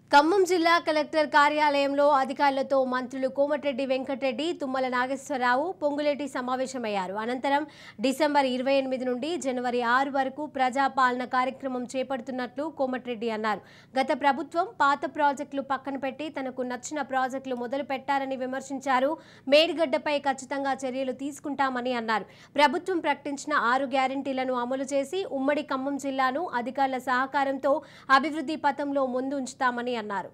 ఖమ్మం జిల్లా కలెక్టర్ కార్యాలయంలో అధికారులతో మంత్రులు కోమటిరెడ్డి వెంకటరెడ్డి, తుమ్మల నాగేశ్వరరావు, పొంగులేటి సమావేశమయ్యారు. అనంతరం డిసెంబర్ 28 నుండి జనవరి 6 వరకు ప్రజాపాలన కార్యక్రమం చేపడుతున్నట్లు కోమటిరెడ్డి అన్నారు. గత ప్రభుత్వం పాత ప్రాజెక్టులు పక్కన పెట్టి తనకు నచ్చిన ప్రాజెక్టులు మొదలు పెట్టారని విమర్శించారు. మేడిగడ్డపై ఖచ్చితంగా చర్యలు తీసుకుంటామని అన్నారు. ప్రభుత్వం ప్రకటించిన 6 గ్యారెంటీలను అమలు చేసి ఉమ్మడి ఖమ్మం జిల్లాను అధికారుల సహకారంతో అభివృద్ధి పథంలో ముందుంచుతామని అన్నారు.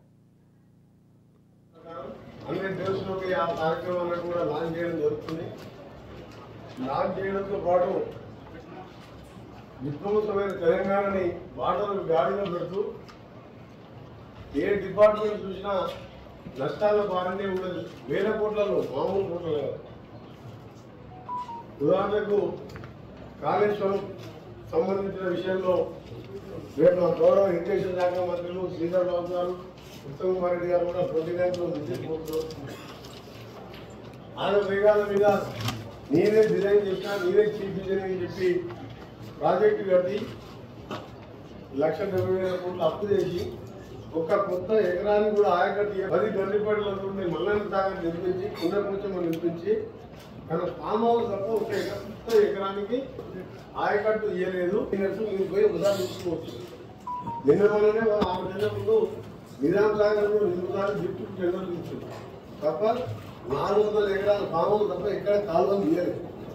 విధ్వంసమైన తెలంగాణని బాటలు గాడిలో పెడుతూ ఏ డిపార్ట్మెంట్ చూసినా నష్టాల బాగానే ఉండదు. వేల కోట్లలో మామూలు కోట్ల. ఉదాహరణకు కాళేశ్వరం సంబంధించిన విషయంలో రేపు నా గౌరవ ఇరిగేషన్ శాఖ మంత్రులు శ్రీధర్ బాబు గారు, ఉత్తమ్ కుమార్ రెడ్డి గారు కూడా 29లో నిశ్చిపోతున్నారు. ఆయన వేగాల మీద నేనే డిజైన్ చేసినా, నేనే చీఫ్ ఇంజనీర్ చెప్పి ప్రాజెక్టు కట్టి 1,70,000 కోట్లు అప్పు చేసి ఒక కొత్త ఎకరాన్ని కూడా ఆయకట్టు 10 గండిపేటల నుండి మల్లన్న సాగర్ నిర్మించి కుండకుంచం నిర్మించి తన ఫామ్ హౌస్ తప్ప ఒక కొత్త ఎకరానికి ఆయకట్టు ఇయ్యలేదు. మీరు పోయి ఉదాహరించుకోవచ్చు. నిన్న వల్లనే 6 నెలల ముందు నిజాం సాగర్లో నిజాలు జిప్టు టెండర్ ఇచ్చింది తప్ప 400 ఎకరాల ఫామ్ హౌస్ తప్ప ఎక్కడ కాలువ ఇయ్యలేదు.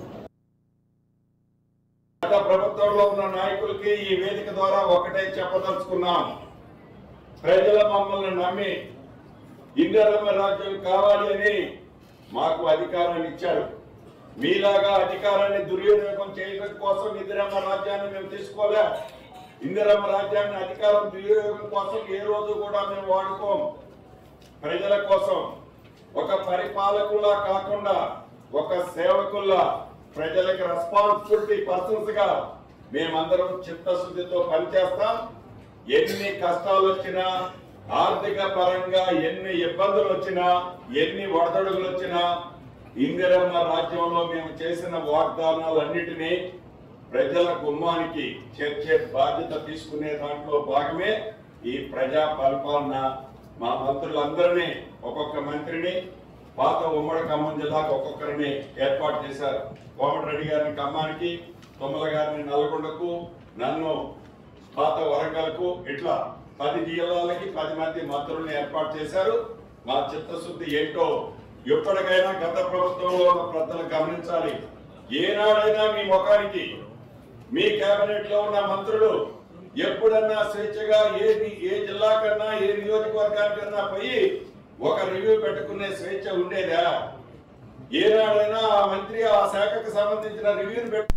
గత ప్రభుత్వంలో ఉన్న నాయకులకి ఈ వేదిక ద్వారా ఒకటే చెప్పదలుచుకున్నాం. ప్రజల మమ్మల్ని నమ్మి ఇందిరమ్మ రాజ్యం కావాలి అని మాకు అధికారాన్ని ఇచ్చారు. మీలాగా అధికారాన్ని దుర్వినియోగం చేయడం కోసం ఇందిరమ్మ రాజ్యాన్ని మేము తీసుకోలే. ఇందిరమ్మ రాజ్యాన్ని అధికారం దుర్వినియోగం కోసం ఏ రోజు కూడా మేము వాడుకోం. ప్రజల కోసం ఒక పరిపాలకుల్లా కాకుండా ఒక సేవకుల్లా ప్రజలకు రెస్పాన్సిబిలిటీ పర్సన్స్ గా మేమందరం చిత్తశుద్ధితో పనిచేస్తాం. ఎన్ని కష్టాలు వచ్చినా, ఆర్థిక పరంగా ఎన్ని ఇబ్బందులు వచ్చినా, ఎన్ని ఒడదొడుగులు వచ్చినా ఇందిరమ్మ రాజ్యంలో మేము చేసిన వాగ్దానాలన్నిటినీ ప్రజల గుమ్మానికి చేర్చే బాధ్యత తీసుకునే దాంట్లో భాగమే ఈ ప్రజా పరిపాలన. మా మంత్రులందరినీ ఒక్కొక్క మంత్రిని పాత ఉమ్మడి ఖమ్మం జిల్లాకు ఒక్కొక్కరిని ఏర్పాటు చేశారు. కోమటిరెడ్డి గారిని ఖమ్మానికి, తుమ్మల గారిని నల్గొండకు, నన్ను పాత వరంగల్కు, ఇట్లా 10 జిల్లాలకి 10 మంది మంత్రుల్ని ఏర్పాటు చేశారు. మా చిత్తశుద్ధి ఏంటో ఎప్పటికైనా గత ప్రభుత్వంలో ఉన్న ప్రజలు గమనించాలి. ఏనాడైనా మీ ముఖానికి మీ కేబినెట్ లో ఉన్న మంత్రులు ఎప్పుడన్నా స్వేచ్ఛగా ఏ జిల్లా కన్నా ఏ నియోజకవర్గానికన్నా పోయి ఒక రివ్యూ పెట్టుకునే స్వేచ్ఛ ఉండేదా? ఏనాడైనా ఆ మంత్రి ఆ శాఖకు సంబంధించిన రివ్యూని